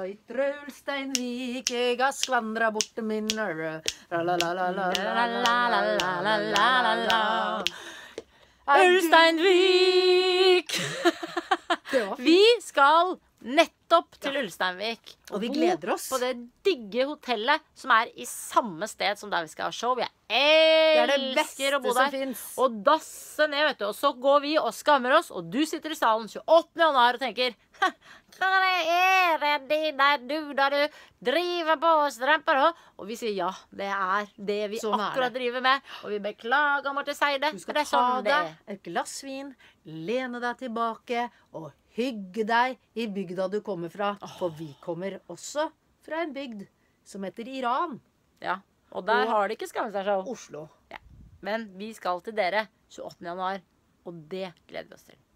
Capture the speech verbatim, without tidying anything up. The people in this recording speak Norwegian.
Ytre Ulsteinvik, jeg har skvandra bort min la-la-la-la-la-la-la-la-la-la. Ulsteinvik! Vi skal nettopp til Ulsteinvik. Og vi gleder oss. På det digge hotellet som er i samme sted som der vi skal ha show. Jeg Det er det elsker beste å bo som der. finnes. Og dasse ned, vet du. Og så går vi og skammer oss, og du sitter i salen tjueåttende januar og tenker hva er det dine duder du driver på og stremper på? Og vi sier ja, det er det vi Sånn er akkurat det. driver med. Og vi beklager om å si det. Du skal for det er ta sånn det deg er. et glass vin, lene deg tilbake og hygge deg i bygda du kommer fra. For vi kommer også fra en bygd som heter Iran. Ja, og der Og har de ikke skammet seg show. Oslo. Ja. Men vi skal til dere tjueåttende januar, og det gleder vi oss til.